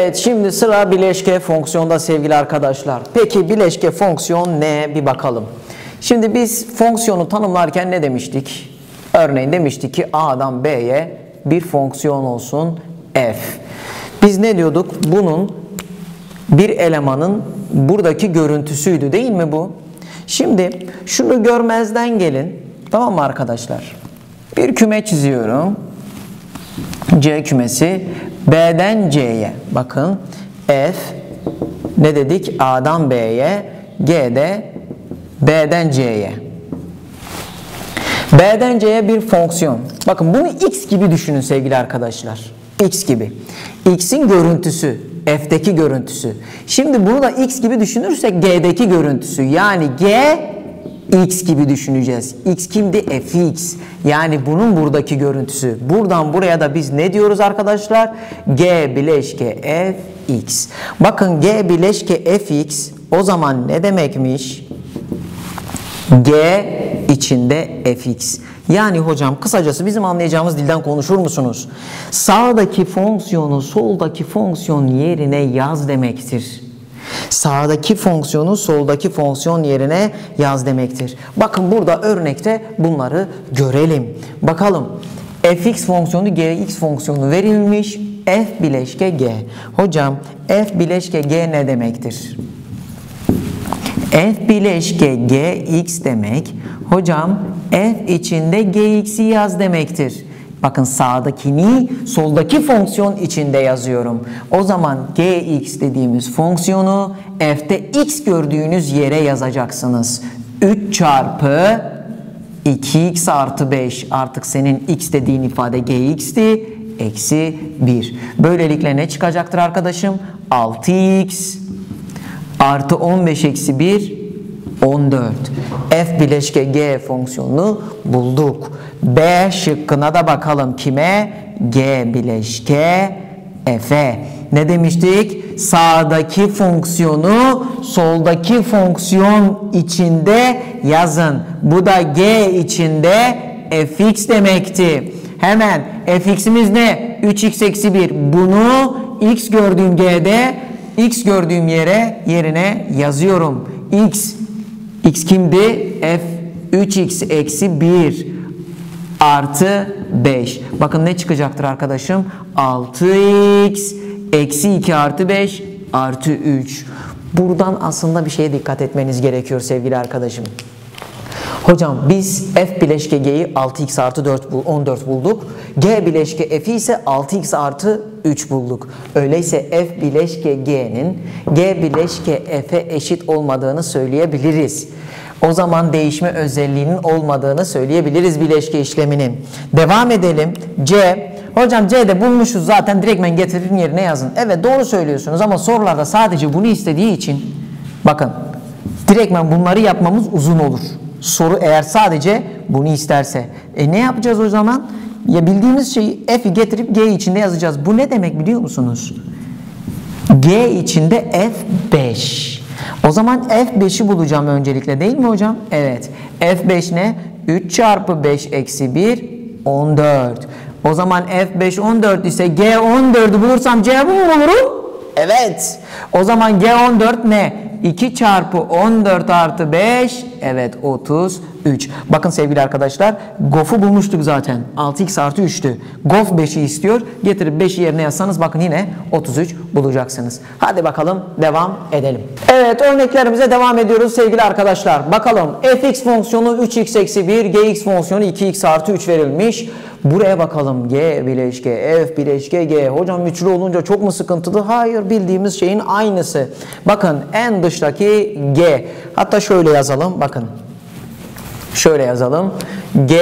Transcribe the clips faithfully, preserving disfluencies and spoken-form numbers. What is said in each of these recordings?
Evet, şimdi sıra bileşke fonksiyonda sevgili arkadaşlar. Peki bileşke fonksiyon ne? Bir bakalım. Şimdi biz fonksiyonu tanımlarken ne demiştik? Örneğin demiştik ki A'dan B'ye bir fonksiyon olsun f. Biz ne diyorduk? Bunun bir elemanın buradaki görüntüsüydü değil mi bu? Şimdi şunu görmezden gelin. Tamam mı arkadaşlar? Bir küme çiziyorum. C kümesi B'den C'ye. Bakın f ne dedik? A'dan B'ye, G'de B'den C'ye. B'den C'ye bir fonksiyon. Bakın bunu x gibi düşünün sevgili arkadaşlar. X gibi. X'in görüntüsü, f'deki görüntüsü. Şimdi bunu da x gibi düşünürsek G'deki görüntüsü. Yani G x gibi düşüneceğiz. X kimdi? Fx. Yani bunun buradaki görüntüsü. Buradan buraya da biz ne diyoruz arkadaşlar? G bileşke fx. Bakın G bileşke fx o zaman ne demekmiş? G içinde fx. Yani hocam kısacası bizim anlayacağımız dilden konuşur musunuz? Sağdaki fonksiyonu soldaki fonksiyon yerine yaz demektir. Sağdaki fonksiyonu soldaki fonksiyon yerine yaz demektir. Bakın burada örnekte bunları görelim. Bakalım. Fx fonksiyonu gx fonksiyonu verilmiş. F bileşke g. Hocam f bileşke g ne demektir? F bileşke gx demek. Hocam f içinde gx'i yaz demektir. Bakın sağdakini soldaki fonksiyon içinde yazıyorum. O zaman gx dediğimiz fonksiyonu f'te x gördüğünüz yere yazacaksınız. üç çarpı iki x artı beş, artık senin x dediğin ifade gx'ti. Eksi bir. Böylelikle ne çıkacaktır arkadaşım? altı x artı on beş eksi bir, on dört. F bileşke g fonksiyonunu bulduk. B şıkkına da bakalım kime? G bileşke f'e. Ne demiştik? Sağdaki fonksiyonu soldaki fonksiyon içinde yazın. Bu da g içinde fx demekti. Hemen fx'imiz ne? üç x eksi bir. Bunu x gördüğüm g'de x gördüğüm yere yerine yazıyorum. X X kimdi? F üç x eksi bir artı beş. Bakın ne çıkacaktır arkadaşım? altı x eksi iki artı beş artı üç. Buradan aslında bir şeye dikkat etmeniz gerekiyor sevgili arkadaşım. Hocam biz f bileşke g'yi altı x artı dört, on dört bulduk. G bileşke f'i ise altı x artı üç bulduk. Öyleyse f bileşke g'nin g bileşke f'e eşit olmadığını söyleyebiliriz. O zaman değişme özelliğinin olmadığını söyleyebiliriz bileşke işleminin. Devam edelim. C. Hocam C'de bulmuşuz zaten, direktmen getirin yerine yazın. Evet doğru söylüyorsunuz ama sorularda sadece bunu istediği için bakın direktmen bunları yapmamız uzun olur. Soru eğer sadece bunu isterse. E ne yapacağız o zaman? Ya bildiğimiz şeyi f'i getirip g içinde yazacağız. Bu ne demek biliyor musunuz? G içinde f beş. O zaman f beşi bulacağım öncelikle değil mi hocam? Evet. f beş ne? üç çarpı beş eksi bir, on dört. O zaman f beş on dört ise g on dördü bulursam cevabı mı bulurum? Evet. O zaman g on dört ne? iki çarpı on dört artı beş, evet otuz üç. Bakın sevgili arkadaşlar, gof'u bulmuştuk zaten. altı x artı üçtü. Gof beşi istiyor. Getirip beşi yerine yazsanız bakın yine otuz üç bulacaksınız. Hadi bakalım devam edelim. Evet, örneklerimize devam ediyoruz sevgili arkadaşlar. Bakalım fx fonksiyonu üç x eksi bir, gx fonksiyonu iki x artı üç verilmiş. Buraya bakalım. G bileşke f bileşke g. Hocam üçlü olunca çok mu sıkıntılı? Hayır, bildiğimiz şeyin aynısı. Bakın en dıştaki g. Hatta şöyle yazalım. Bakın. Şöyle yazalım. G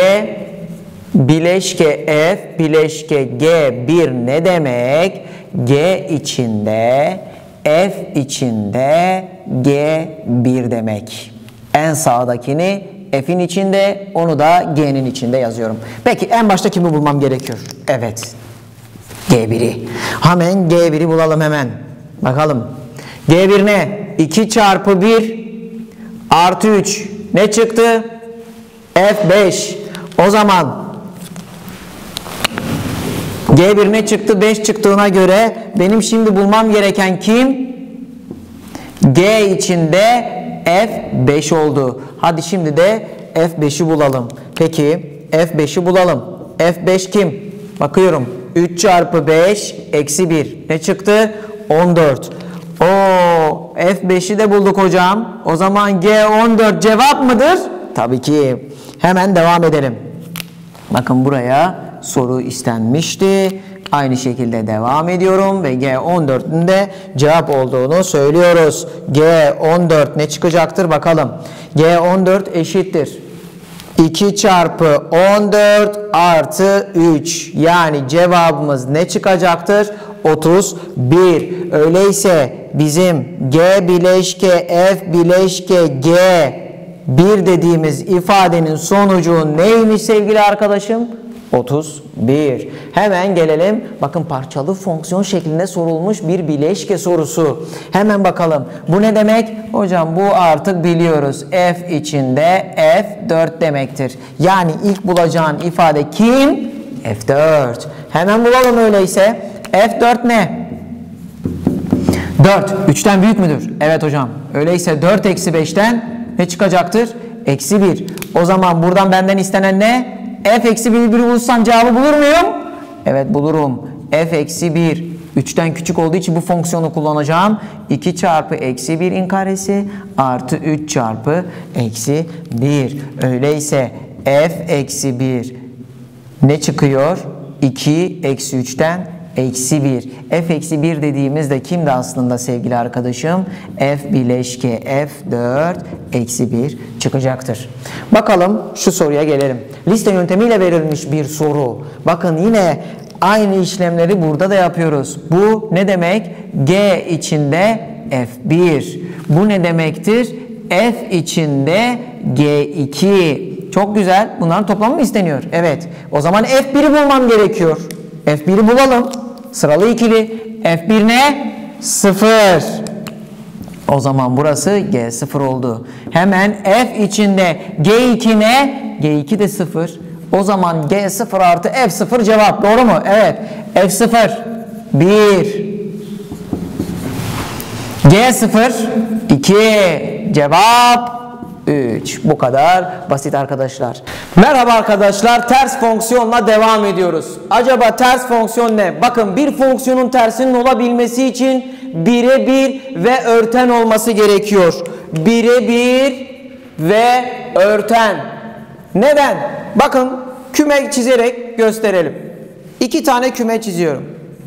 bileşke f bileşke g bir ne demek? G içinde f içinde g bir demek. En sağdakini f'in içinde, onu da g'nin içinde yazıyorum. Peki en başta kimi bulmam gerekiyor? Evet. G bir'i. Hemen G bir'i bulalım hemen. Bakalım. G bir ne? iki çarpı bir artı üç. Ne çıktı? F beş. O zaman G bir ne çıktı? beş çıktığına göre benim şimdi bulmam gereken kim? G içinde F beş oldu. Hadi şimdi de F beşi bulalım. Peki F beşi bulalım. F beş kim? Bakıyorum. üç çarpı beş eksi bir. Ne çıktı? on dört. Oo, F beşi de bulduk hocam. O zaman G on dört cevap mıdır? Tabii ki. Hemen devam edelim. Bakın buraya soru istenmişti. Aynı şekilde devam ediyorum ve G on dört'ün de cevap olduğunu söylüyoruz. G on dört ne çıkacaktır bakalım. G on dört eşittir iki çarpı on dört artı üç. Yani cevabımız ne çıkacaktır? otuz bir. Öyleyse bizim G bileşke F bileşke G bir dediğimiz ifadenin sonucu neymiş sevgili arkadaşım? otuz bir. Hemen gelelim. Bakın parçalı fonksiyon şeklinde sorulmuş bir bileşke sorusu. Hemen bakalım. Bu ne demek? Hocam bu artık biliyoruz. F içinde F dört demektir. Yani ilk bulacağın ifade kim? F dört. Hemen bulalım öyleyse. F dört ne? dört. üçten büyük müdür? Evet hocam. Öyleyse dört eksi beşten ne çıkacaktır? Eksi bir. O zaman buradan benden istenen ne? F eksi bir bulursam cevabı bulur muyum? Evet bulurum. F eksi bir. üçten küçük olduğu için bu fonksiyonu kullanacağım. iki çarpı eksi birin karesi artı üç çarpı eksi bir. Öyleyse F eksi bir ne çıkıyor? iki eksi üçten eksi bir. F eksi bir dediğimizde kimdi aslında sevgili arkadaşım? F bileşke F dört eksi bir çıkacaktır. Bakalım şu soruya gelelim. Liste yöntemiyle verilmiş bir soru. Bakın yine aynı işlemleri burada da yapıyoruz. Bu ne demek? G içinde F bir. Bu ne demektir? F içinde G iki. Çok güzel. Bunların toplamı mı isteniyor? Evet. O zaman F bir'i bulmam gerekiyor. F bir'i bulalım. Sıralı ikili. F bir ne? sıfır. O zaman burası G sıfır oldu. Hemen F içinde G iki ne? G iki de sıfır. O zaman G sıfır artı F sıfır cevap. Doğru mu? Evet. F sıfır bir. G sıfır iki. Cevap üç. Bu kadar basit arkadaşlar. Merhaba arkadaşlar. Ters fonksiyonla devam ediyoruz. Acaba ters fonksiyon ne? Bakın bir fonksiyonun tersinin olabilmesi için birebir ve örten olması gerekiyor. Birebir ve örten. Neden? Bakın küme çizerek gösterelim. İki tane küme çiziyorum.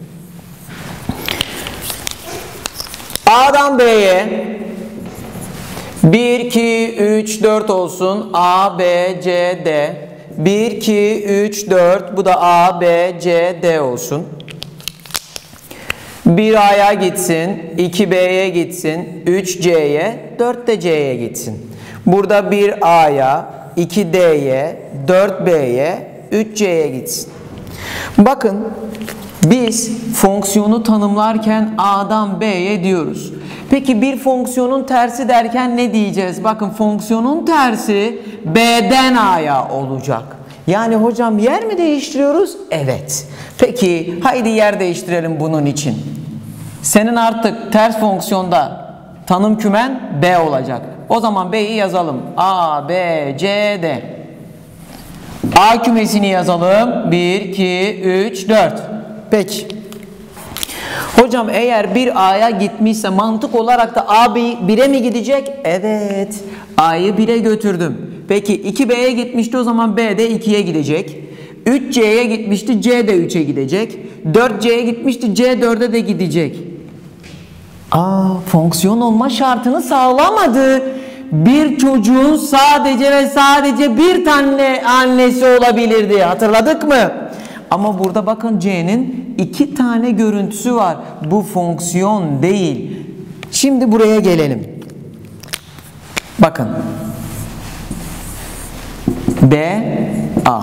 A'dan B'ye bir, iki, üç, dört olsun. A, B, C, D. bir, iki, üç, dört. Bu da A, B, C, D olsun. bir A'ya gitsin. iki B'ye gitsin. üç C'ye. dört de C'ye gitsin. Burada bir A'ya, iki D'ye, dört B'ye, üç C'ye gitsin. Bakın biz fonksiyonu tanımlarken A'dan B'ye diyoruz. Peki bir fonksiyonun tersi derken ne diyeceğiz? Bakın fonksiyonun tersi B'den A'ya olacak. Yani hocam yer mi değiştiriyoruz? Evet. Peki haydi yer değiştirelim bunun için. Senin artık ters fonksiyonda tanım kümen B olacak. O zaman B'yi yazalım. A, B, C, D. A kümesini yazalım. bir, iki, üç, dört. Peki. Hocam eğer bir A'ya gitmişse mantık olarak da A bire mi gidecek? Evet. A'yı bire götürdüm. Peki iki B'ye gitmişti, o zaman B de ikiye gidecek. üç C'ye gitmişti, C de üçe gidecek. dört C'ye gitmişti, C dörde de gidecek. Aa, fonksiyon olma şartını sağlamadı. Bir çocuğun sadece ve sadece bir tane annesi olabilirdi. Hatırladık mı? Ama burada bakın C'nin iki tane görüntüsü var. Bu fonksiyon değil. Şimdi buraya gelelim. Bakın. B, A.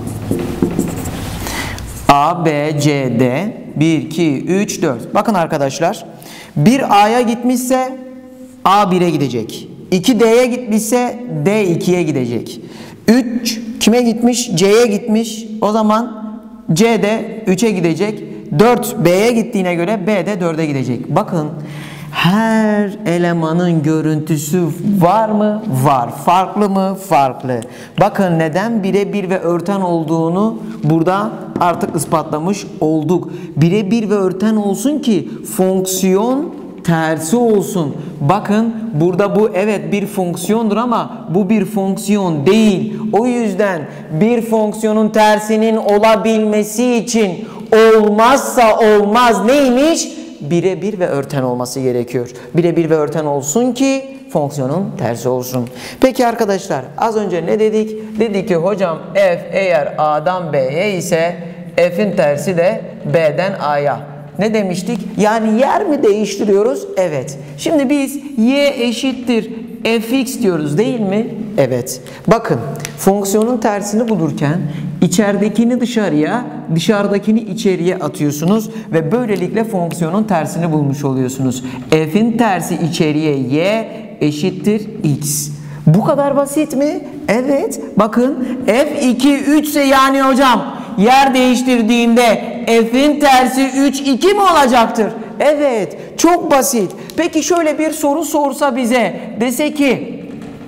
A, B, C, D. bir, iki, üç, dört. Bakın arkadaşlar. bir A'ya gitmişse A bire gidecek. iki D'ye gitmişse D ikiye gidecek. üç kime gitmiş? C'ye gitmiş. O zaman C de üçe gidecek. dört B'ye gittiğine göre B de dörde gidecek. Bakın her elemanın görüntüsü var mı? Var. Farklı mı? Farklı. Bakın neden birebir ve örten olduğunu burada artık ispatlamış olduk. Birebir ve örten olsun ki fonksiyon tersi olsun. Bakın burada bu evet bir fonksiyondur ama bu bir fonksiyon değil. O yüzden bir fonksiyonun tersinin olabilmesi için olmazsa olmaz neymiş? Birebir ve örten olması gerekiyor. Birebir ve örten olsun ki fonksiyonun tersi olsun. Peki arkadaşlar az önce ne dedik? Dedik ki hocam f eğer A'dan B'ye ise f'in tersi de B'den A'ya. Ne demiştik? Yani yer mi değiştiriyoruz? Evet. Şimdi biz y eşittir fx diyoruz değil mi? Evet. Bakın fonksiyonun tersini bulurken içeridekini dışarıya, dışarıdakini içeriye atıyorsunuz ve böylelikle fonksiyonun tersini bulmuş oluyorsunuz. F'in tersi içeriye y eşittir x. Bu kadar basit mi? Evet. Bakın f iki üç ise yani hocam yer değiştirdiğinde f'in tersi üç iki mi olacaktır? Evet. Çok basit. Peki şöyle bir soru sorsa bize dese ki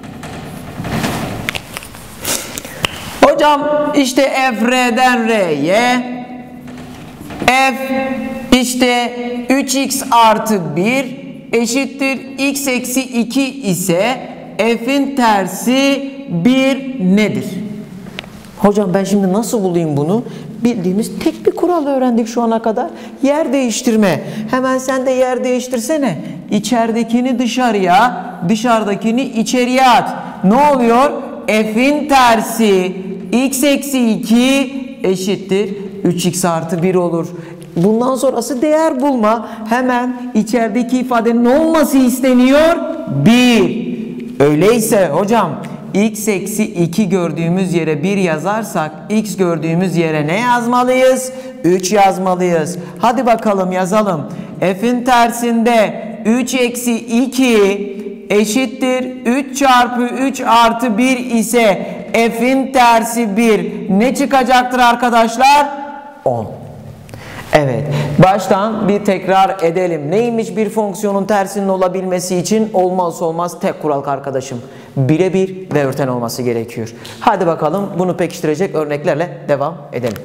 hocam işte f r'den r'ye f işte üç x artı bir eşittir x eksi iki ise f'in tersi bir nedir? Hocam ben şimdi nasıl bulayım bunu? Bildiğimiz tek bir kural öğrendik şu ana kadar. Yer değiştirme. Hemen sen de yer değiştirsene. İçeridekini dışarıya, dışarıdakini içeriye at. Ne oluyor? F'in tersi x eksi iki eşittir üç x artı bir olur. Bundan sonrası değer bulma. Hemen içerideki ifadenin ne olması isteniyor? bir. Öyleyse hocam x eksi iki gördüğümüz yere bir yazarsak x gördüğümüz yere ne yazmalıyız? üç yazmalıyız. Hadi bakalım yazalım. F'in tersinde üç eksi iki eşittir üç çarpı üç artı bir ise f'in tersi bir ne çıkacaktır arkadaşlar? on. Evet. Baştan bir tekrar edelim. Neymiş bir fonksiyonun tersinin olabilmesi için olmazsa olmaz tek kural arkadaşım. Birebir ve örten olması gerekiyor. Hadi bakalım bunu pekiştirecek örneklerle devam edelim.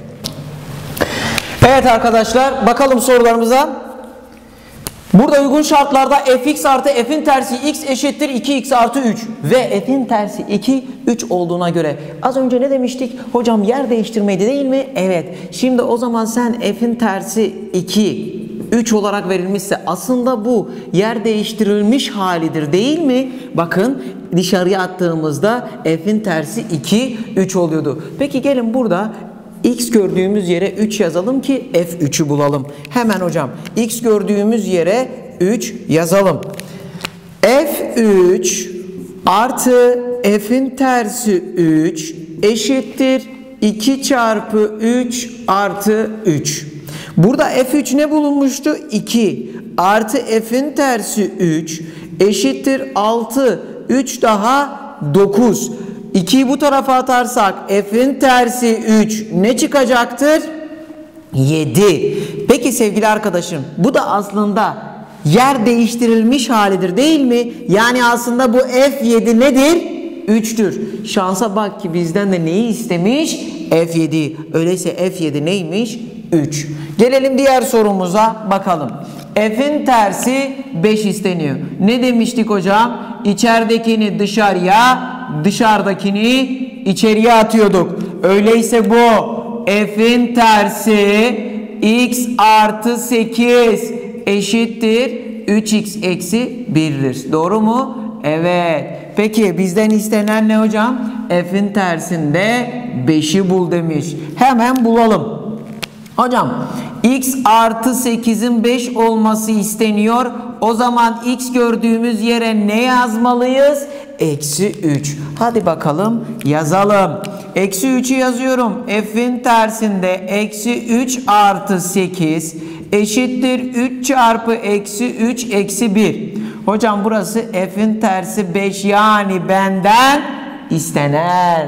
Evet arkadaşlar bakalım sorularımıza. Burada uygun şartlarda fx artı f'in tersi x eşittir iki x artı üç ve f'in tersi iki, üç olduğuna göre az önce ne demiştik? Hocam yer değiştirmeydi değil mi? Evet. Şimdi o zaman sen f'in tersi iki, üç olarak verilmişse aslında bu yer değiştirilmiş halidir değil mi? Bakın dışarıya attığımızda f'in tersi iki, üç oluyordu. Peki gelin burada x gördüğümüz yere üç yazalım ki f üçü bulalım. Hemen hocam x gördüğümüz yere üç yazalım. f üç artı f'in tersi üç eşittir iki çarpı üç artı üç. Burada f üç ne bulunmuştu? iki artı f'in tersi üç eşittir altı. üç daha dokuz. ikiyi bu tarafa atarsak f'in tersi üç ne çıkacaktır? yedi. Peki sevgili arkadaşım bu da aslında yer değiştirilmiş halidir değil mi? Yani aslında bu f yedi nedir? üçtür. Şansa bak ki bizden de neyi istemiş? f yedi. Öyleyse f yedi neymiş? üç. Gelelim diğer sorumuza bakalım. F'in tersi beş isteniyor. Ne demiştik hocam? İçeridekini dışarıya, dışarıdakini içeriye atıyorduk. Öyleyse bu f'in tersi x artı sekiz eşittir üç x eksi bir'dir. Doğru mu? Evet. Peki bizden istenen ne hocam? F'in tersinde beşi bul demiş. Hemen bulalım. Hocam x artı sekizin beş olması isteniyor. O zaman x gördüğümüz yere ne yazmalıyız? Eksi üç. Hadi bakalım yazalım. Eksi üçü yazıyorum. F'in tersinde eksi üç artı sekiz eşittir üç çarpı eksi üç eksi bir. Hocam burası f'in tersi beş yani benden istenen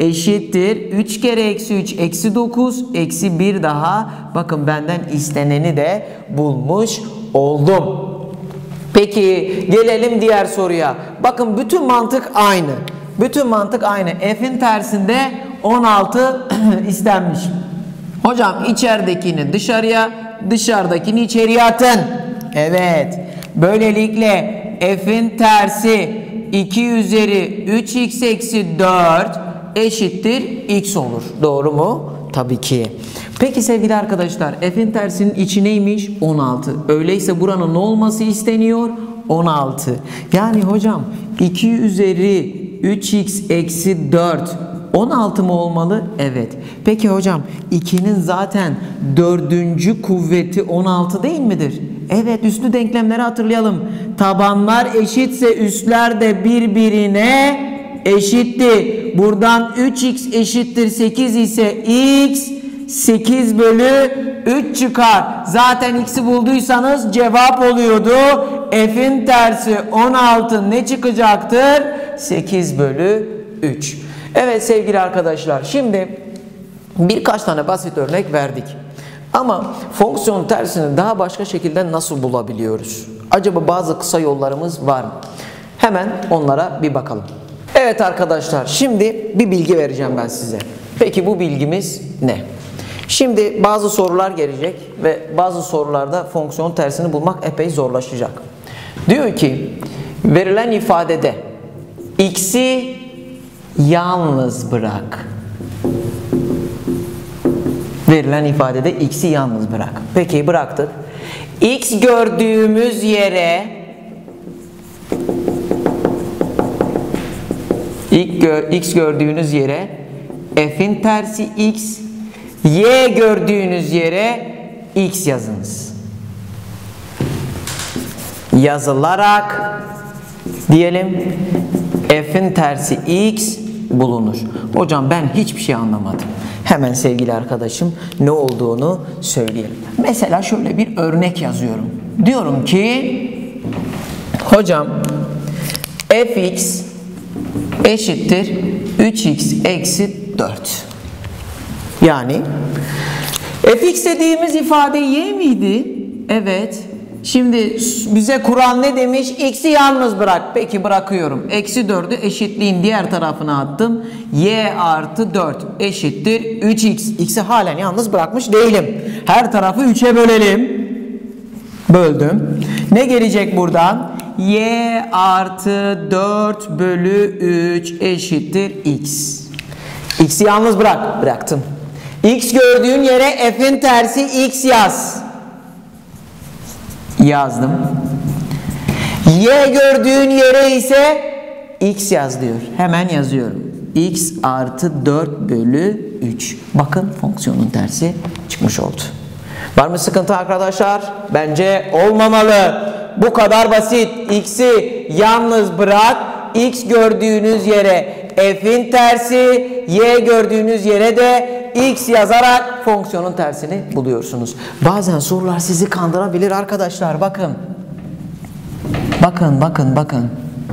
eşittir. üç kere eksi üç eksi dokuz eksi bir daha. Bakın benden isteneni de bulmuş oldum. Peki gelelim diğer soruya. Bakın bütün mantık aynı. Bütün mantık aynı. F'in tersinde on altı istenmiş. Hocam içeridekini dışarıya, dışarıdakini içeriye atın. Evet. Böylelikle F'in tersi iki üzeri üç x eksi dört eşittir x olur. Doğru mu? Tabii ki. Peki sevgili arkadaşlar, F'in tersinin içi neymiş? on altı. Öyleyse buranın ne olması isteniyor? on altı. Yani hocam iki üzeri üç x eksi dört on altı mı olmalı? Evet. Peki hocam ikinin zaten dördüncü kuvveti on altı değil midir? Evet, üslü denklemleri hatırlayalım. Tabanlar eşitse üsler de birbirine eşitti. Buradan üç x eşittir sekiz ise x sekiz bölü üç çıkar. Zaten x'i bulduysanız cevap oluyordu. F'in tersi on altı ne çıkacaktır? sekiz bölü üç. Evet sevgili arkadaşlar, şimdi birkaç tane basit örnek verdik. Ama fonksiyon tersini daha başka şekilde nasıl bulabiliyoruz? Acaba bazı kısa yollarımız var mı? Hemen onlara bir bakalım. Evet arkadaşlar, şimdi bir bilgi vereceğim ben size. Peki bu bilgimiz ne? Şimdi bazı sorular gelecek ve bazı sorularda fonksiyon tersini bulmak epey zorlaşacak. Diyor ki verilen ifadede x'i yalnız bırak. Verilen ifadede x'i yalnız bırak. Peki bıraktık. X gördüğümüz yere x gördüğünüz yere f'in tersi x, y gördüğünüz yere x yazınız. Yazılarak diyelim f'in tersi x bulunur. Hocam ben hiçbir şey anlamadım. Hemen sevgili arkadaşım ne olduğunu söyleyelim. Mesela şöyle bir örnek yazıyorum. Diyorum ki hocam fx eşittir üç x eksi dört. Yani fx dediğimiz ifade y miydi? Evet. Şimdi bize Kur'an ne demiş? X'i yalnız bırak. Peki bırakıyorum. Eksi dördü eşitliğin diğer tarafına attım. Y artı dört eşittir üç x. X'i halen yalnız bırakmış değilim. Her tarafı üçe bölelim. Böldüm. Ne gelecek buradan? Y artı dört bölü üç eşittir x. X'i yalnız bırak. Bıraktım. X gördüğün yere f'in tersi x yaz. Yazdım. Y gördüğün yere ise x yaz diyor. Hemen yazıyorum. X artı dört bölü üç. Bakın fonksiyonun tersi çıkmış oldu. Var mı sıkıntı arkadaşlar? Bence olmamalı. Bu kadar basit. X'i yalnız bırak. X gördüğünüz yere f'in tersi, y gördüğünüz yere de x yazarak fonksiyonun tersini buluyorsunuz. Bazen sorular sizi kandırabilir arkadaşlar. Bakın. Bakın, bakın, bakın.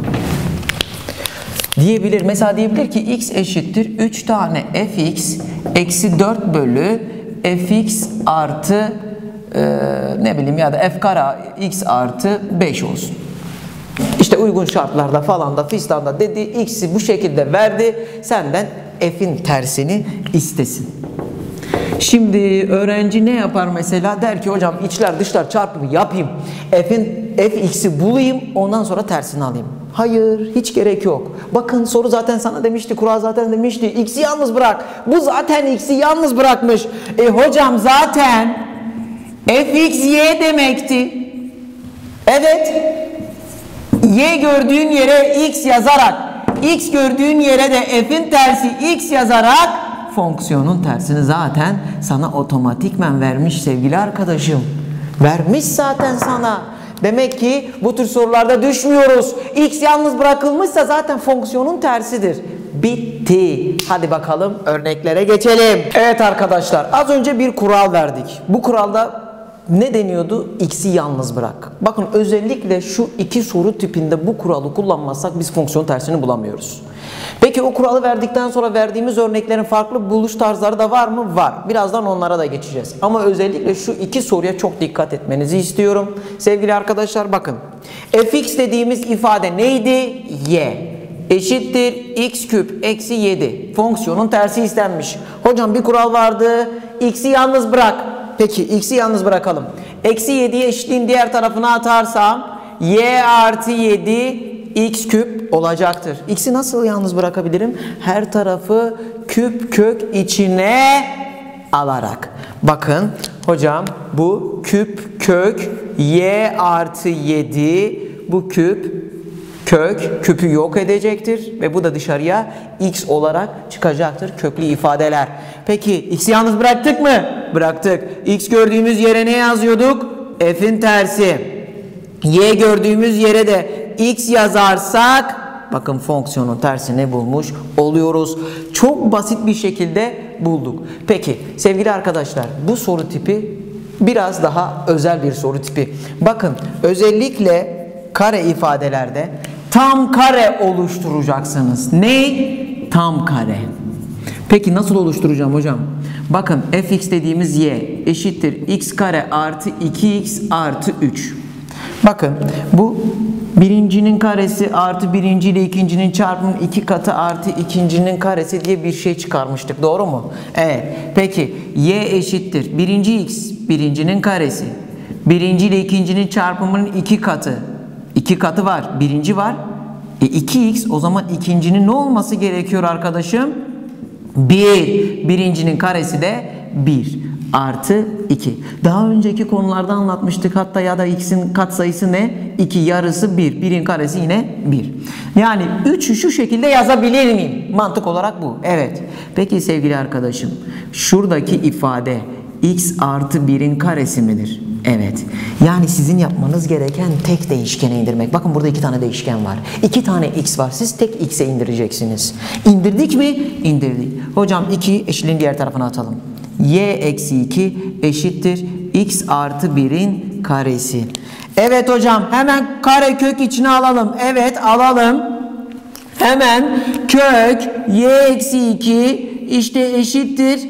Diyebilir. Mesela diyebilir ki x eşittir üç tane fx eksi dört bölü fx artı e, ne bileyim ya da f kare x artı beş olsun. İşte uygun şartlarda falan da fistanda dedi, x'i bu şekilde verdi, senden f'in tersini istesin. Şimdi öğrenci ne yapar mesela? Der ki hocam içler dışlar çarpımı yapayım, f'in fx'i bulayım, ondan sonra tersini alayım. Hayır, hiç gerek yok. Bakın soru zaten sana demişti, kural zaten demişti, x'i yalnız bırak. Bu zaten x'i yalnız bırakmış. E hocam zaten fx y demekti. Evet. Y gördüğün yere x yazarak, x gördüğün yere de f'in tersi x yazarak fonksiyonun tersini zaten sana otomatikmen vermiş sevgili arkadaşım. Vermiş zaten sana. Demek ki bu tür sorularda düşmüyoruz. X yalnız bırakılmışsa zaten fonksiyonun tersidir. Bitti. Hadi bakalım örneklere geçelim. Evet arkadaşlar, az önce bir kural verdik. Bu kuralda ne deniyordu? X'i yalnız bırak. Bakın özellikle şu iki soru tipinde bu kuralı kullanmazsak biz fonksiyon tersini bulamıyoruz. Peki o kuralı verdikten sonra verdiğimiz örneklerin farklı buluş tarzları da var mı? Var. Birazdan onlara da geçeceğiz. Ama özellikle şu iki soruya çok dikkat etmenizi istiyorum. Sevgili arkadaşlar bakın. Fx dediğimiz ifade neydi? Y. Eşittir x küp eksi yedi. Fonksiyonun tersi istenmiş. Hocam bir kural vardı. X'i yalnız bırak. Peki x'i yalnız bırakalım. Eksi yediyi eşitliğin diğer tarafına atarsam y artı yedi x küp olacaktır. X'i nasıl yalnız bırakabilirim? Her tarafı küp kök içine alarak. Bakın hocam bu küp kök y artı yedi, bu küp kök küpü yok edecektir ve bu da dışarıya x olarak çıkacaktır, köklü ifadeler. Peki x'i yalnız bıraktık mı? Bıraktık. X gördüğümüz yere ne yazıyorduk? F'in tersi. Y gördüğümüz yere de x yazarsak bakın fonksiyonun tersini bulmuş oluyoruz. Çok basit bir şekilde bulduk. Peki sevgili arkadaşlar, bu soru tipi biraz daha özel bir soru tipi. Bakın özellikle kare ifadelerde tam kare oluşturacaksınız. Ne? Tam kare. Peki nasıl oluşturacağım hocam? Bakın fx dediğimiz y eşittir x kare artı iki x artı üç. Bakın bu birincinin karesi artı birinci ile ikincinin çarpımı iki katı artı ikincinin karesi diye bir şey çıkarmıştık. Doğru mu? Evet. Peki y eşittir birinci x birincinin karesi. Birinci ile ikincinin çarpımının iki katı. iki katı var. Birinci var. E iki x o zaman ikincinin ne olması gerekiyor arkadaşım? bir. Birincinin karesi de bir artı iki. Daha önceki konularda anlatmıştık. Hatta ya da x'in katsayısı ne? iki, yarısı bir. birin karesi yine bir. Yani üçü şu şekilde yazabilir miyim? Mantık olarak bu. Evet. Peki sevgili arkadaşım, şuradaki ifade x artı birin karesi midir? Evet. Yani sizin yapmanız gereken tek değişkene indirmek. Bakın burada iki tane değişken var. iki tane x var. Siz tek x'e indireceksiniz. İndirdik mi? İndirdik. Hocam ikiyi eşitliğin diğer tarafına atalım. Y eksi iki eşittir x artı birin karesi. Evet hocam, hemen kare kök içine alalım. Evet alalım. Hemen kök y eksi iki işte eşittir.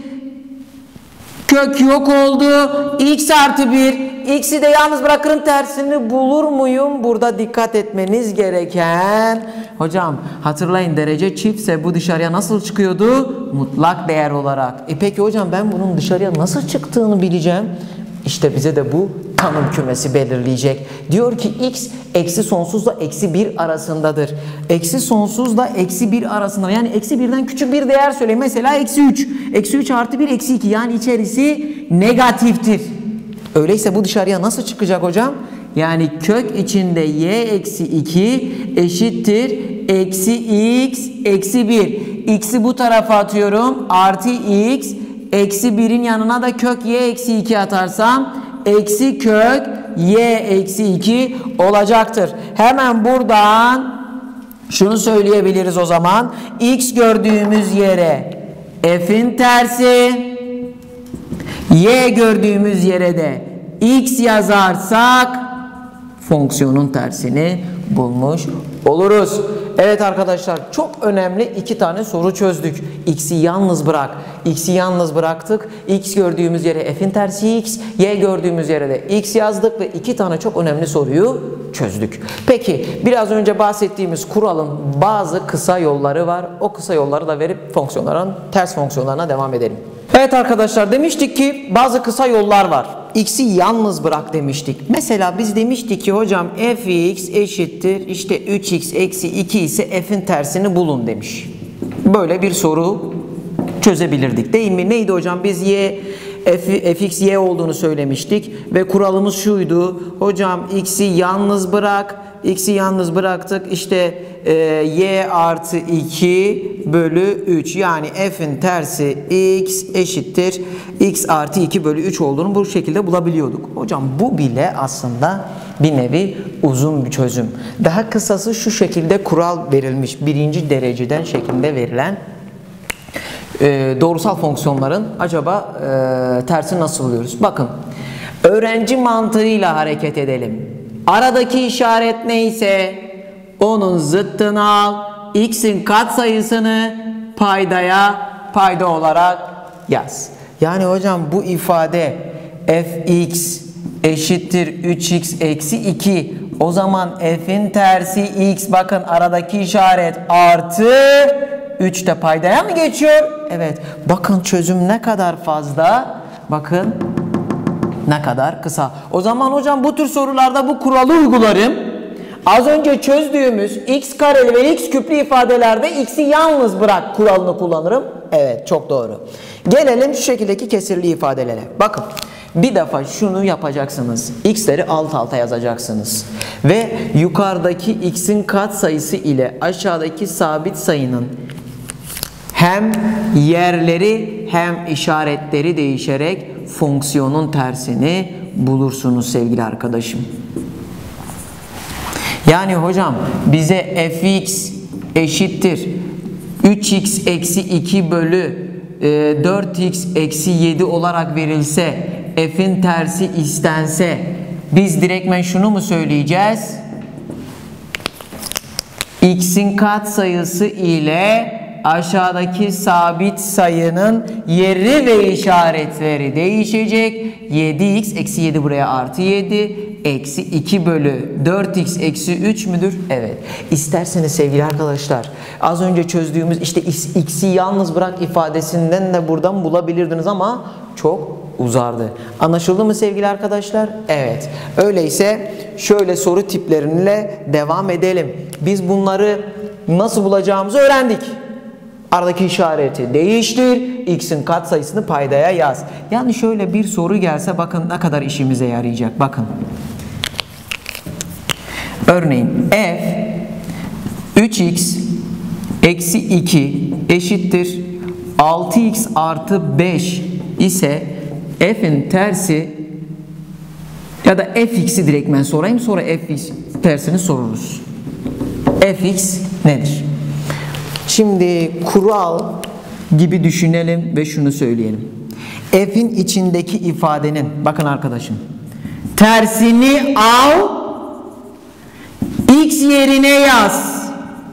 Kök yok oldu. X artı bir. X'i de yalnız bırakırım, tersini bulur muyum? Burada dikkat etmeniz gereken. Hocam hatırlayın, derece çiftse bu dışarıya nasıl çıkıyordu? Mutlak değer olarak. E peki hocam ben bunun dışarıya nasıl çıktığını bileceğim. İşte bize de bu tanım kümesi belirleyecek. Diyor ki x eksi sonsuzla eksi bir arasındadır. Eksi sonsuzla eksi bir arasında. Yani eksi birden küçük bir değer söyleyeyim. Mesela eksi üç. Eksi üç artı bir eksi iki. Yani içerisi negatiftir. Öyleyse bu dışarıya nasıl çıkacak hocam? Yani kök içinde y eksi iki eşittir eksi x eksi bir. X'i bu tarafa atıyorum. Artı x eksi birin yanına da kök y eksi iki atarsam eksi kök y eksi iki olacaktır. Hemen buradan şunu söyleyebiliriz o zaman. X gördüğümüz yere f'in tersi, y gördüğümüz yere de x yazarsak fonksiyonun tersini bulmuş oluruz. Evet arkadaşlar, çok önemli iki tane soru çözdük. X'i yalnız bırak. X'i yalnız bıraktık. X gördüğümüz yere f'in tersi x, y gördüğümüz yere de x yazdık ve iki tane çok önemli soruyu çözdük. Peki biraz önce bahsettiğimiz kuralın bazı kısa yolları var. O kısa yolları da verip fonksiyonların ters fonksiyonlarına devam edelim. Evet arkadaşlar, demiştik ki bazı kısa yollar var. X'i yalnız bırak demiştik. Mesela biz demiştik ki hocam fx eşittir işte üç x eksi iki ise f'in tersini bulun demiş. Böyle bir soru çözebilirdik değil mi? Neydi hocam? Biz y f, fx y olduğunu söylemiştik ve kuralımız şuydu. Hocam x'i yalnız bırak. X'i yalnız bıraktık. İşte e, y artı iki bölü üç. Yani f'in tersi x eşittir x artı iki bölü üç olduğunu bu şekilde bulabiliyorduk. Hocam bu bile aslında bir nevi uzun bir çözüm. Daha kısası şu şekilde kural verilmiş. Birinci dereceden şeklinde verilen e, doğrusal fonksiyonların acaba e, tersi nasıl buluyoruz? Bakın. öğrenci mantığıyla hareket edelim. Aradaki işaret neyse onun zıttını al. X'in katsayısını paydaya payda olarak yaz. Yani hocam bu ifade fx eşittir üç x eksi iki. O zaman f'in tersi x, bakın aradaki işaret artı üç de paydaya mı geçiyor? Evet. Bakın çözüm ne kadar fazla. Bakın ne kadar kısa. O zaman hocam bu tür sorularda bu kuralı uygularım. Az önce çözdüğümüz x kareli ve x küplü ifadelerde x'i yalnız bırak kuralını kullanırım. Evet, çok doğru. Gelelim şu şekildeki kesirli ifadelere. Bakın bir defa şunu yapacaksınız. X'leri alt alta yazacaksınız. Ve yukarıdaki x'in katsayısı ile aşağıdaki sabit sayının hem yerleri hem işaretleri değişerek fonksiyonun tersini bulursunuz sevgili arkadaşım. Yani hocam bize fx eşittir üç x eksi iki bölü dört x eksi yedi olarak verilse, f'in tersi istense, biz direktmen şunu mu söyleyeceğiz? X'in katsayısı ile aşağıdaki sabit sayının yeri ve işaretleri değişecek. yedi x eksi yedi buraya artı yedi. Eksi iki bölü dört x eksi üç müdür? Evet. İsterseniz sevgili arkadaşlar az önce çözdüğümüz işte x'i yalnız bırak ifadesinden de buradan bulabilirdiniz ama çok uzardı. Anlaşıldı mı sevgili arkadaşlar? Evet. Öyleyse şöyle soru tipleriyle devam edelim. Biz bunları nasıl bulacağımızı öğrendik. Aradaki işareti değiştir. X'in katsayısını paydaya yaz. Yani şöyle bir soru gelse bakın ne kadar işimize yarayacak. Bakın. Örneğin f üç x eksi iki eşittir altı x artı beş ise f'in tersi ya da fx'i direktmen sorayım, sonra fx tersini soruruz. Fx nedir? Şimdi kural gibi düşünelim ve şunu söyleyelim. F'in içindeki ifadenin, bakın arkadaşım, tersini al, x yerine yaz.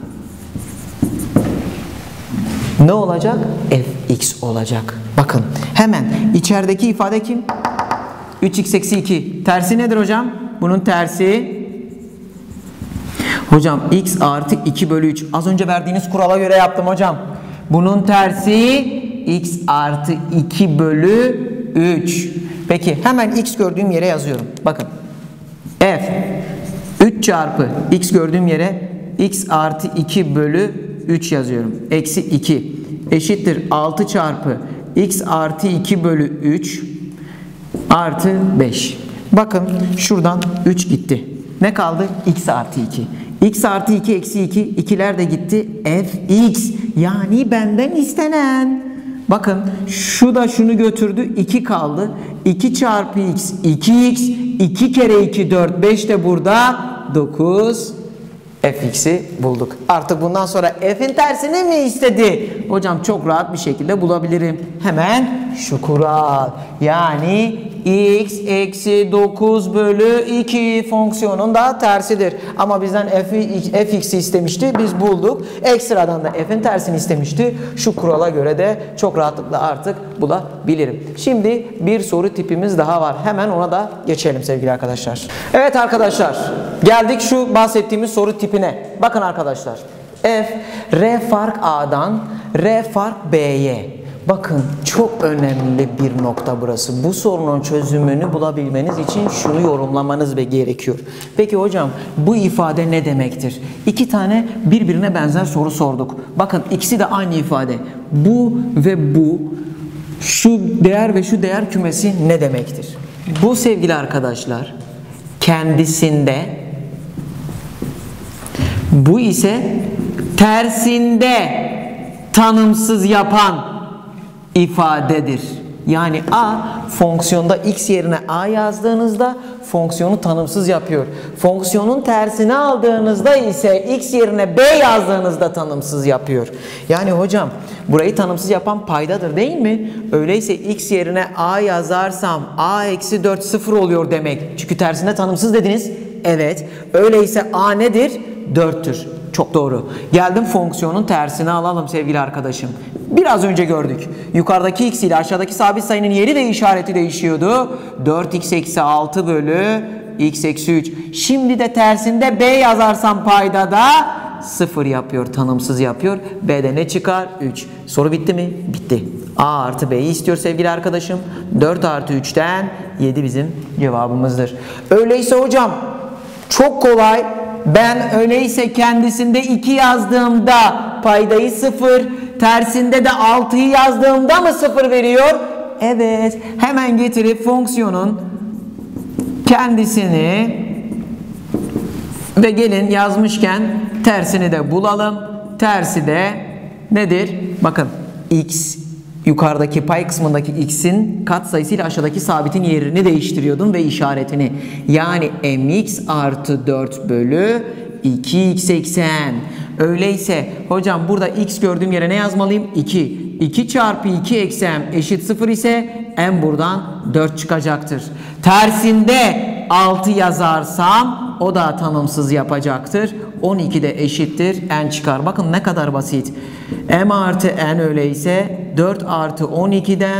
Ne olacak? Fx olacak. Bakın hemen içerideki ifade kim? üç x eksi iki. Tersi nedir hocam? Bunun tersi hocam x artı iki bölü üç. Az önce verdiğiniz kurala göre yaptım hocam. Bunun tersi x artı iki bölü üç. Peki hemen x gördüğüm yere yazıyorum. Bakın f üç çarpı x gördüğüm yere x artı iki bölü üç yazıyorum. Eksi iki eşittir altı çarpı x artı iki bölü üç artı beş. Bakın şuradan üç gitti. Ne kaldı? X artı iki. X artı iki eksi iki. ikiler de gitti. Fx yani benden istenen. Bakın şu da şunu götürdü. iki kaldı. iki çarpı x iki x. iki kere iki dört. beş de burada. dokuz. Fx'i bulduk. Artık bundan sonra f'in tersini mi istedi? Hocam çok rahat bir şekilde bulabilirim. Hemen şu kural. Yani x eksi dokuz bölü iki fonksiyonun da tersidir. Ama bizden fx'i istemişti. Biz bulduk. Ekstradan da f'in tersini istemişti. Şu kurala göre de çok rahatlıkla artık bulabilirim. Şimdi bir soru tipimiz daha var. Hemen ona da geçelim sevgili arkadaşlar. Evet arkadaşlar. Geldik şu bahsettiğimiz soru tipine. Bakın arkadaşlar. F, R fark A'dan R fark B'ye. Bakın çok önemli bir nokta burası. Bu sorunun çözümünü bulabilmeniz için şunu yorumlamanız ve gerekiyor. Peki hocam bu ifade ne demektir? İki tane birbirine benzer soru sorduk. Bakın ikisi de aynı ifade. Bu ve bu, şu değer ve şu değer kümesi ne demektir? Bu sevgili arkadaşlar kendisinde, bu ise tersinde tanımsız yapan ifadedir. Yani a fonksiyonda x yerine a yazdığınızda fonksiyonu tanımsız yapıyor. Fonksiyonun tersini aldığınızda ise x yerine b yazdığınızda tanımsız yapıyor. Yani hocam burayı tanımsız yapan paydadır değil mi? Öyleyse x yerine a yazarsam a eksi dört sıfır oluyor demek. Çünkü tersinde tanımsız dediniz. Evet. Öyleyse a nedir? dörttür. Çok doğru. Geldim fonksiyonun tersini alalım sevgili arkadaşım. Biraz önce gördük. Yukarıdaki x ile aşağıdaki sabit sayının yeri ve işareti değişiyordu. dört x eksi altı bölü x eksi üç. Şimdi de tersinde b yazarsam paydada sıfır yapıyor. Tanımsız yapıyor. B'de ne çıkar? üç. Soru bitti mi? Bitti. A artı B'yi istiyor sevgili arkadaşım. dört artı üçten yedi bizim cevabımızdır. Öyleyse hocam çok kolay. Ben öyleyse kendisinde iki yazdığımda paydayı sıfır, tersinde de altıyı yazdığımda mı sıfır veriyor? Evet. Hemen getirip fonksiyonun kendisini ve gelin yazmışken tersini de bulalım. Tersi de nedir? Bakın x yukarıdaki pay kısmındaki x'in katsayısıyla aşağıdaki sabitin yerini değiştiriyordum ve işaretini. Yani mx artı dört bölü iki x eksen. Öyleyse hocam burada x gördüğüm yere ne yazmalıyım? iki. iki çarpı iki eksen eşit sıfır ise m buradan dört çıkacaktır. Tersinde altı yazarsam o da tanımsız yapacaktır. on iki de eşittir n çıkar. Bakın ne kadar basit. M artı n öyleyse dört artı on ikiden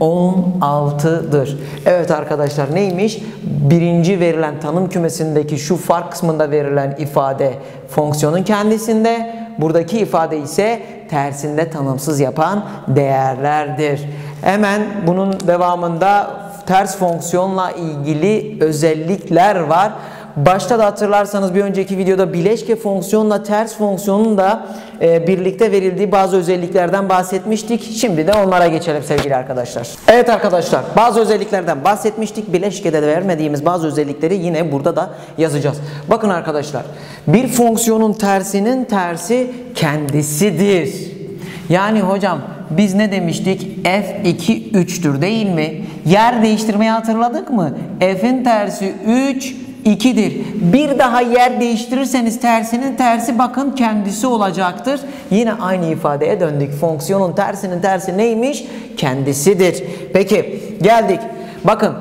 on altıdır. Evet arkadaşlar neymiş? Birinci verilen tanım kümesindeki şu fark kısmında verilen ifade fonksiyonun kendisinde. Buradaki ifade ise tersinde tanımsız yapan değerlerdir. Hemen bunun devamında ters fonksiyonla ilgili özellikler var. Başta da hatırlarsanız bir önceki videoda bileşke fonksiyonla ters fonksiyonun da e, birlikte verildiği bazı özelliklerden bahsetmiştik. Şimdi de onlara geçelim sevgili arkadaşlar. Evet arkadaşlar, bazı özelliklerden bahsetmiştik. Bileşkede de vermediğimiz bazı özellikleri yine burada da yazacağız. Bakın arkadaşlar, bir fonksiyonun tersinin tersi kendisidir. Yani hocam biz ne demiştik? F iki üçtür değil mi? Yer değiştirmeyi hatırladık mı? F'in tersi üç, ikidir. Bir daha yer değiştirirseniz tersinin tersi bakın kendisi olacaktır. Yine aynı ifadeye döndük. Fonksiyonun tersinin tersi neymiş? Kendisidir. Peki geldik. Bakın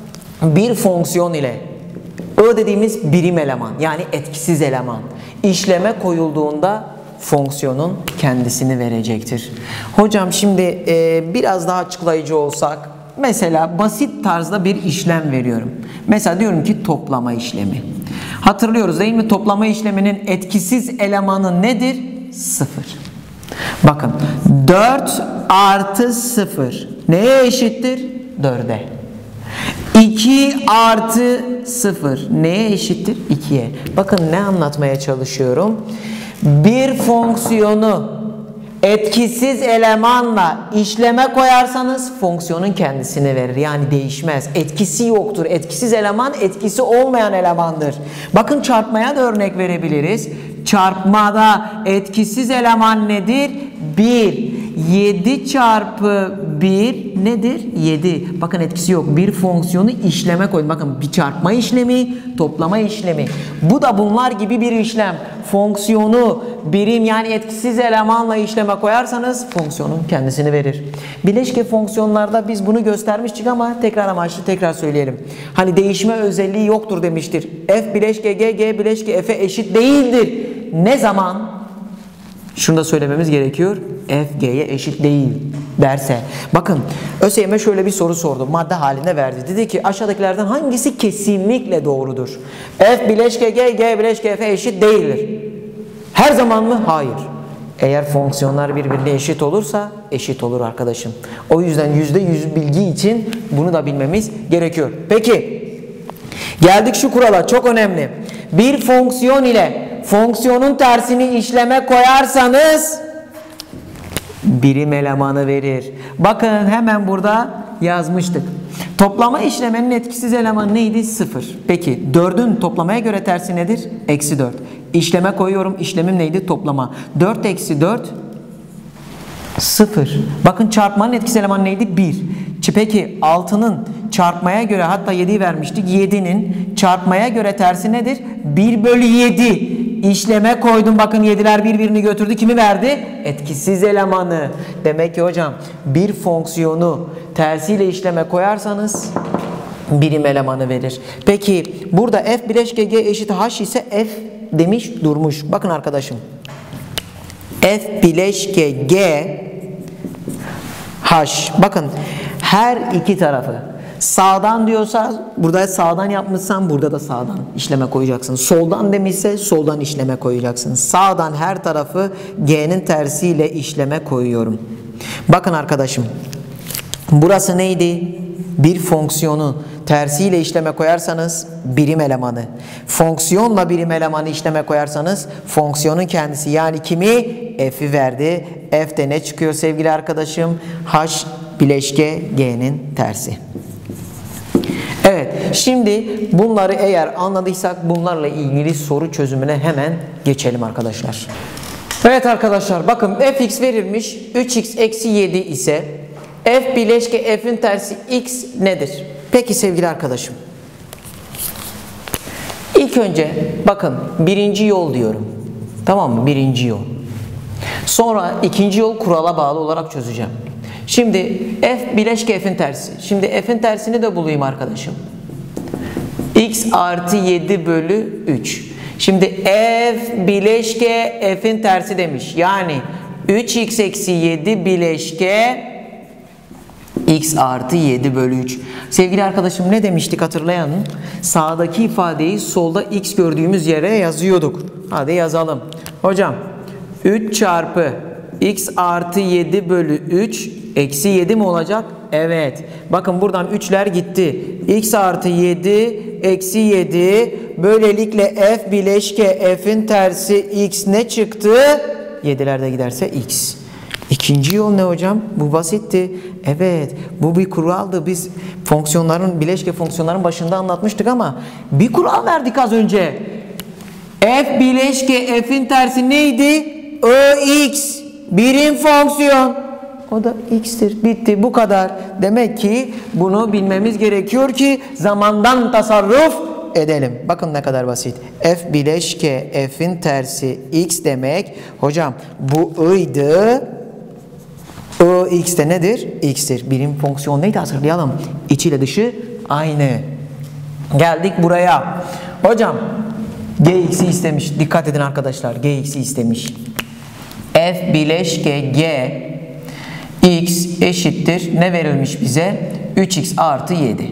bir fonksiyon ile Ö dediğimiz birim eleman yani etkisiz eleman işleme koyulduğunda fonksiyonun kendisini verecektir. Hocam şimdi e, biraz daha açıklayıcı olsak, mesela basit tarzda bir işlem veriyorum. Mesela diyorum ki toplama işlemi. Hatırlıyoruz değil mi? Toplama işleminin etkisiz elemanı nedir? sıfır. Bakın dört artı sıfır neye eşittir? dörde. iki artı sıfır neye eşittir? ikiye. Bakın ne anlatmaya çalışıyorum? Bir fonksiyonu etkisiz elemanla işleme koyarsanız fonksiyonun kendisini verir. Yani değişmez. Etkisi yoktur. Etkisiz eleman etkisi olmayan elemandır. Bakın çarpmaya da örnek verebiliriz. Çarpmada etkisiz eleman nedir? bir. yedi çarpı bir nedir? yedi. Bakın etkisi yok. Bir fonksiyonu işleme koyun. Bakın bir çarpma işlemi, toplama işlemi. Bu da bunlar gibi bir işlem. Fonksiyonu birim yani etkisiz elemanla işleme koyarsanız fonksiyonun kendisini verir. Bileşke fonksiyonlarda biz bunu göstermiştik ama tekrar amaçlı tekrar söyleyelim. Hani değişme özelliği yoktur demiştir. F bileşke G, G bileşke F'e eşit değildir. Ne zaman? Şunu da söylememiz gerekiyor. F G'ye eşit değil derse. Bakın ÖSYM şöyle bir soru sordu. Madde halinde verdi. Dedi ki aşağıdakilerden hangisi kesinlikle doğrudur? F bileşke G, G bileşke F'e eşit değildir. Her zaman mı? Hayır. Eğer fonksiyonlar birbirine eşit olursa eşit olur arkadaşım. O yüzden yüzde yüz bilgi için bunu da bilmemiz gerekiyor. Peki geldik şu kurala, çok önemli. Bir fonksiyon ile fonksiyonun tersini işleme koyarsanız birim elemanı verir. Bakın hemen burada yazmıştık. Toplama işleminin etkisiz elemanı neydi? sıfır. Peki dördün toplamaya göre tersi nedir? Eksi dört. İşleme koyuyorum. İşlemim neydi? Toplama. dört eksi dört sıfır. Bakın çarpmanın etkisiz elemanı neydi? bir. Peki altının çarpmaya göre, hatta yediyi vermiştik. yedinin çarpmaya göre tersi nedir? bir bölü yedi. işleme koydum. Bakın yediler birbirini götürdü. Kimi verdi? Etkisiz elemanı. Demek ki hocam bir fonksiyonu tersiyle işleme koyarsanız birim elemanı verir. Peki burada f bileşke g eşit h ise f demiş durmuş. Bakın arkadaşım. F bileşke g h. Bakın her iki tarafı sağdan diyorsa burada sağdan yapmışsan burada da sağdan işleme koyacaksın. Soldan demişse soldan işleme koyacaksın. Sağdan her tarafı g'nin tersiyle işleme koyuyorum. Bakın arkadaşım. Burası neydi? Bir fonksiyonu tersiyle işleme koyarsanız birim elemanı. Fonksiyonla birim elemanı işleme koyarsanız fonksiyonun kendisi, yani kimi? F'i verdi. F de ne çıkıyor sevgili arkadaşım? H bileşke G'nin tersi. Evet, şimdi bunları eğer anladıysak bunlarla ilgili soru çözümüne hemen geçelim arkadaşlar. Evet arkadaşlar, bakın fx verilmiş, üç x eksi yedi ise f bileşke f'in tersi x nedir? Peki sevgili arkadaşım, ilk önce bakın birinci yol diyorum, tamam mı? Birinci yol. Sonra ikinci yol kurala bağlı olarak çözeceğim. Şimdi f bileşke f'in tersi. Şimdi f'in tersini de bulayım arkadaşım. X artı yedi bölü üç. Şimdi f bileşke f'in tersi demiş. Yani üç x eksi yedi bileşke x artı yedi bölü üç. Sevgili arkadaşım, ne demiştik hatırlayalım. Sağdaki ifadeyi solda x gördüğümüz yere yazıyorduk. Hadi yazalım. Hocam üç çarpı x artı yedi bölü üç eksi yedi mi olacak? Evet. Bakın buradan üçler gitti. X artı yedi eksi yedi. Böylelikle f bileşke f'in tersi x ne çıktı? yediler de giderse x. İkinci yol ne hocam? Bu basitti. Evet. Bu bir kuraldı. Biz fonksiyonların, bileşke fonksiyonların başında anlatmıştık ama bir kural verdik az önce. F bileşke f'in tersi neydi? Ix. Birim fonksiyon. O da x'tir. Bitti. Bu kadar. Demek ki bunu bilmemiz gerekiyor ki zamandan tasarruf edelim. Bakın ne kadar basit. F bileşke f'in tersi x demek. Hocam bu i'ydı. I x de nedir? X'tir. Birim fonksiyon neydi hatırlayalım. İçi ile dışı aynı. Geldik buraya. Hocam gx'i istemiş. Dikkat edin arkadaşlar. Gx'i istemiş. F bileşke g x eşittir. Ne verilmiş bize? üç x artı yedi.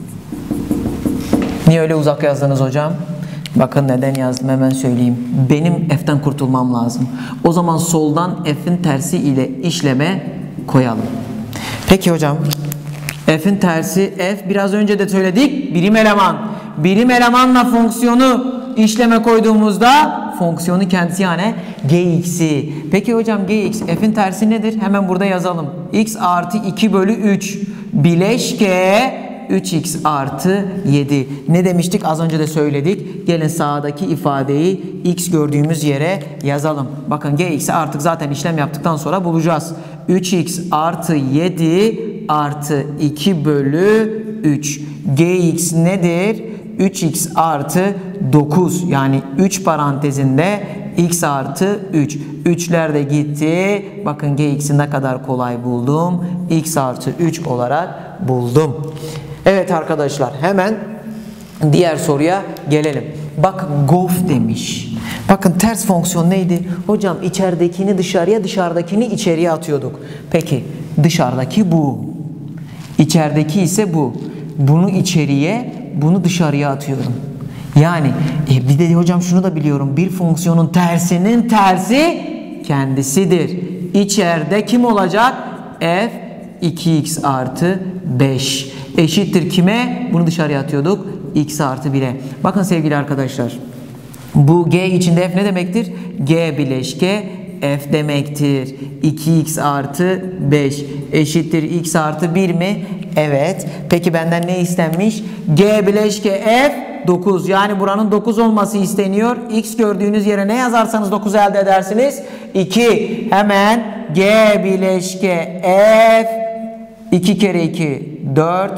Niye öyle uzak yazdınız hocam? Bakın neden yazdım, hemen söyleyeyim. Benim f'ten kurtulmam lazım. O zaman soldan f'in tersi ile işleme koyalım. Peki hocam. F'in tersi, f biraz önce de söyledik. Birim eleman. Birim elemanla fonksiyonu işleme koyduğumuzda fonksiyonun kendisi, yani gx'i. Peki hocam gx f'in tersi nedir? Hemen burada yazalım. X artı iki bölü üç bileşke üç x artı yedi. Ne demiştik? Az önce de söyledik. Gelin sağdaki ifadeyi x gördüğümüz yere yazalım. Bakın gx'i artık zaten işlem yaptıktan sonra bulacağız. üç x artı yedi artı iki bölü üç. Gx nedir? üç x artı dokuz, yani üç parantezinde x artı üç. üçler de gitti. Bakın gx'i ne kadar kolay buldum. X artı üç olarak buldum. Evet arkadaşlar, hemen diğer soruya gelelim. Bak gof demiş. Bakın ters fonksiyon neydi? Hocam içeridekini dışarıya, dışarıdakini içeriye atıyorduk. Peki dışarıdaki bu. İçerideki ise bu. Bunu içeriye, bunu dışarıya atıyorum. Yani e, bir de hocam şunu da biliyorum. Bir fonksiyonun tersinin tersi kendisidir. İçeride kim olacak? F iki x artı beş eşittir kime? Bunu dışarıya atıyorduk. X artı bire. Bakın sevgili arkadaşlar. Bu g içinde f ne demektir? G bileşke f demektir. iki x artı beş eşittir x artı bir mi? Evet. Peki benden ne istenmiş? G bileşke f dokuz. Yani buranın dokuz olması isteniyor. X gördüğünüz yere ne yazarsanız dokuz elde edersiniz. iki. Hemen G bileşke f iki kere iki dört.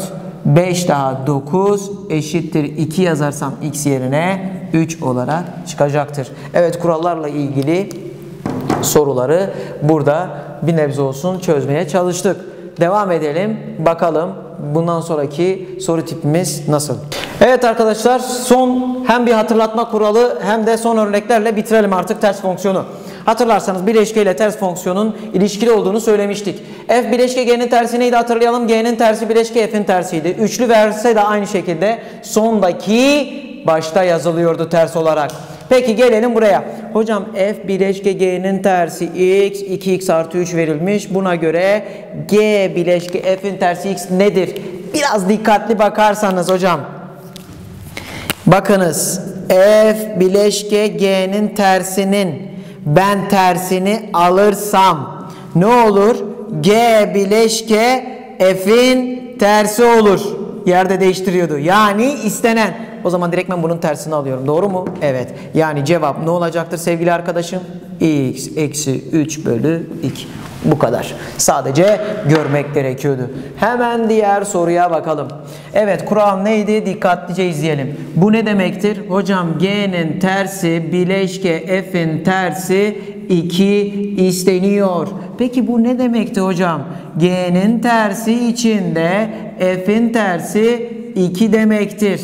beş daha dokuz eşittir iki yazarsam x yerine üç olarak çıkacaktır. Evet, kurallarla ilgili soruları burada bir nebze olsun çözmeye çalıştık. Devam edelim. Bakalım bundan sonraki soru tipimiz nasıl? Evet arkadaşlar, son hem bir hatırlatma kuralı hem de son örneklerle bitirelim artık ters fonksiyonu. Hatırlarsanız bileşke ile ters fonksiyonun ilişkili olduğunu söylemiştik. F bileşke G'nin tersi neydi hatırlayalım. G'nin tersi bileşke F'in tersiydi. Üçlü verse de aynı şekilde sondaki başta yazılıyordu ters olarak. Peki gelelim buraya. Hocam F bileşke G'nin tersi x, iki x artı üç verilmiş. Buna göre G bileşke F'in tersi x nedir? Biraz dikkatli bakarsanız hocam. Bakınız, F bileşke G'nin tersinin ben tersini alırsam ne olur? G bileşke F'in tersi olur. Yerde değiştiriyordu. Yani istenen. O zaman direkt ben bunun tersini alıyorum. Doğru mu? Evet. Yani cevap ne olacaktır sevgili arkadaşım? X eksi üç bölü iki. Bu kadar. Sadece görmek gerekiyordu. Hemen diğer soruya bakalım. Evet, kural neydi? Dikkatlice izleyelim. Bu ne demektir? Hocam G'nin tersi bileşke F'in tersi iki isteniyor. Peki bu ne demekti hocam? G'nin tersi içinde F'in tersi iki demektir.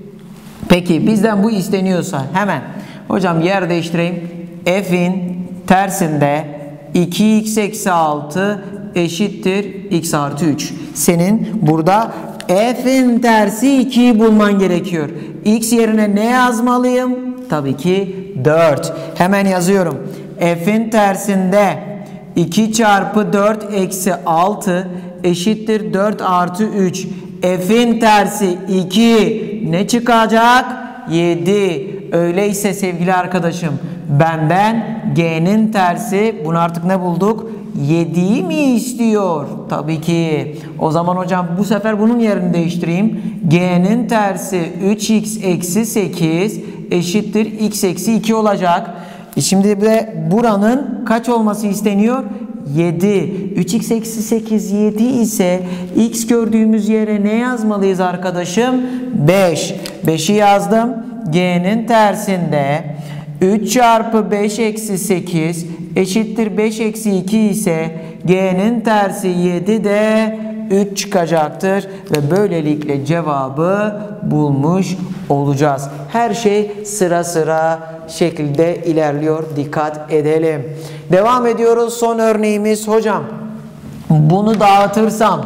Peki bizden bu isteniyorsa hemen hocam yer değiştireyim. F'in tersinde iki x eksi altı eşittir x artı üç. Senin burada F'in tersi ikiyi bulman gerekiyor. X yerine ne yazmalıyım? Tabii ki dört. Hemen yazıyorum. F'in tersinde iki çarpı dört eksi altı eşittir dört artı üç. F'in tersi iki ne çıkacak? yedi. Öyleyse sevgili arkadaşım benden G'nin tersi, bunu artık ne bulduk? yediyi mi istiyor? Tabii ki. O zaman hocam bu sefer bunun yerini değiştireyim. G'nin tersi üç x eksi sekiz eşittir x eksi iki olacak. E şimdi de buranın kaç olması isteniyor? yedi. üç x eksi sekiz yedi ise x gördüğümüz yere ne yazmalıyız arkadaşım? beş. beşi yazdım. G'nin tersinde üç çarpı beş eksi sekiz eşittir beş eksi iki ise G'nin tersi yedi de üç çıkacaktır ve böylelikle cevabı bulmuş olacağız. Her şey sıra sıra şekilde ilerliyor. Dikkat edelim. Devam ediyoruz. Son örneğimiz hocam. Bunu dağıtırsam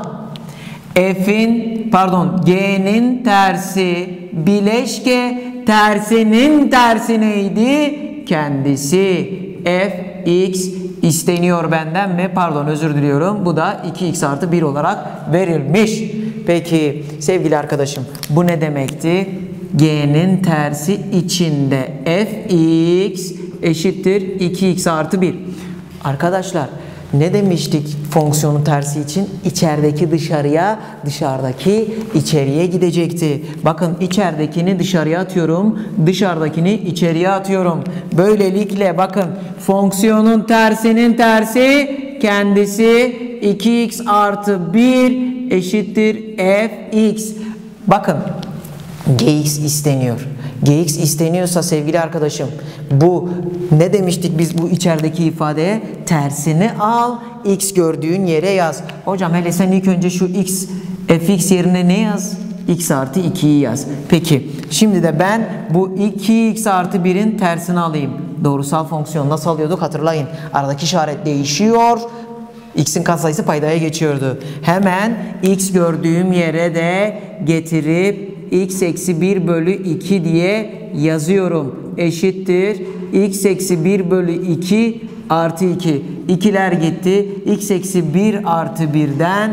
F'in pardon G'nin tersi bileşke tersinin tersi neydi? Kendisi. F x isteniyor benden mi? Pardon özür diliyorum. Bu da iki x artı bir olarak verilmiş. Peki sevgili arkadaşım bu ne demekti? G'nin tersi içinde f x eşittir iki x artı bir. Arkadaşlar ne demiştik fonksiyonun tersi için? İçerideki dışarıya, dışarıdaki içeriye gidecekti. Bakın içeridekini dışarıya atıyorum, dışarıdakini içeriye atıyorum. Böylelikle bakın fonksiyonun tersinin tersi kendisi iki x artı bir eşittir fx. Bakın gx isteniyor. Gx isteniyorsa sevgili arkadaşım bu ne demiştik biz bu içerideki ifadeye? Tersini al, x gördüğün yere yaz. Hocam hele sen ilk önce şu x fx yerine ne yaz? X artı ikiyi yaz. Peki şimdi de ben bu iki x artı birin tersini alayım. Doğrusal fonksiyon nasıl alıyorduk hatırlayın. Aradaki işaret değişiyor. X'in katsayısı paydaya geçiyordu. Hemen x gördüğüm yere de getirip x eksi bir bölü iki diye yazıyorum. Eşittir x eksi bir bölü iki artı iki. ikiler gitti. X eksi bir artı birden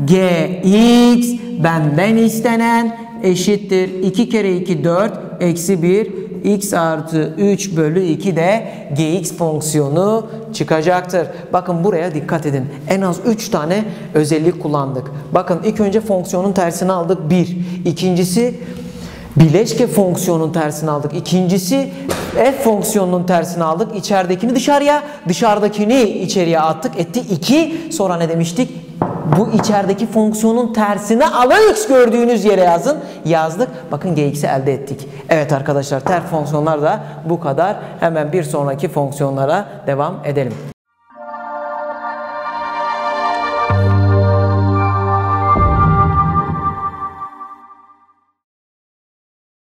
gx benden istenen eşittir. iki kere iki dört eksi bir x artı üç bölü iki de gx fonksiyonu çıkacaktır. Bakın buraya dikkat edin. En az üç tane özellik kullandık. Bakın ilk önce fonksiyonun tersini aldık bir. İkincisi bileşke fonksiyonun tersini aldık. İkincisi f fonksiyonunun tersini aldık. İçeridekini dışarıya, dışarıdakini içeriye attık. Etti iki. Sonra ne demiştik? bu içerideki fonksiyonun tersine alın x gördüğünüz yere yazın. Yazdık. Bakın gx'i elde ettik. Evet arkadaşlar, ters fonksiyonlar da bu kadar. Hemen bir sonraki fonksiyonlara devam edelim.